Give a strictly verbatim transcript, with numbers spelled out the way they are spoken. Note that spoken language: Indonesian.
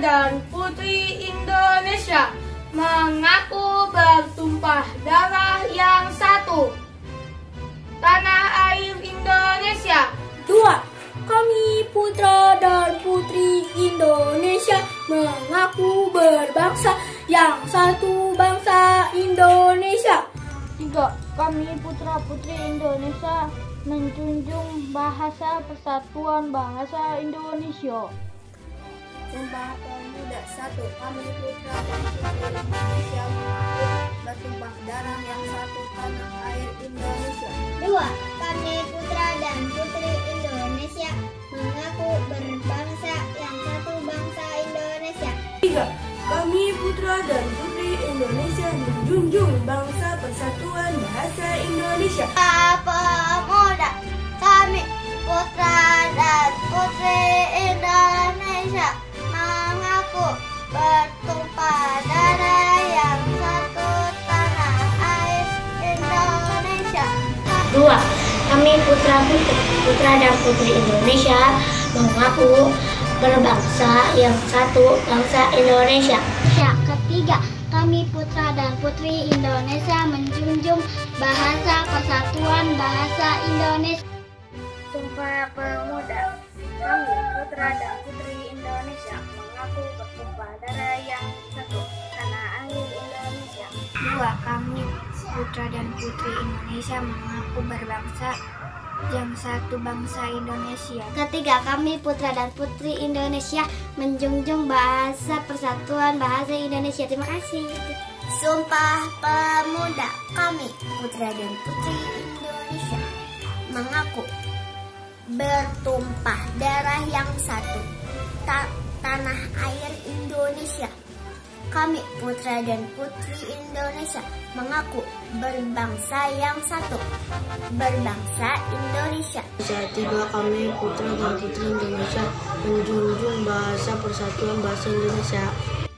dan putri Indonesia mengaku bertumpah darah yang satu, tanah air Indonesia. Dua, kami putra dan putri Indonesia mengaku berbangsa yang satu, bangsa Indonesia. Tiga, kami putra putri Indonesia menjunjung bahasa persatuan bangsa Indonesia. Sumpah Pemuda satu, kami putra dan putri Indonesia mengaku bertumpah darah yang satu, tanah air Indonesia. Dua, kami putra dan putri Indonesia mengaku berbangsa yang satu, bangsa Indonesia. Tiga, kami putra dan putri Indonesia menjunjung bangsa persatuan bahasa Indonesia. Pemuda, kami putra dan putri Indonesia mengaku bertumpah darah yang satu, tanah air Indonesia. Dua, kami putra putri putra dan putri Indonesia mengaku berbangsa yang satu, bangsa Indonesia. Ya, ketiga, kami putra dan putri Indonesia menjunjung bahasa persatuan bahasa Indonesia. Sumpah Pemuda, kami putra dan putri Indonesia mengaku bertumpah darah yang satu, tanah air Indonesia. Dua, kami putra dan putri Indonesia mengaku berbangsa yang satu, bangsa Indonesia. Ketiga, kami putra dan putri Indonesia menjunjung bahasa persatuan bahasa Indonesia. Terima kasih. Sumpah Pemuda, kami putra dan putri Indonesia mengaku bertumpah darah yang satu, ta tanah air Indonesia. Kami putra dan putri Indonesia mengaku berbangsa yang satu, berbangsa Indonesia. Tiga, kami putra dan putri Indonesia menjunjung bahasa persatuan bahasa Indonesia.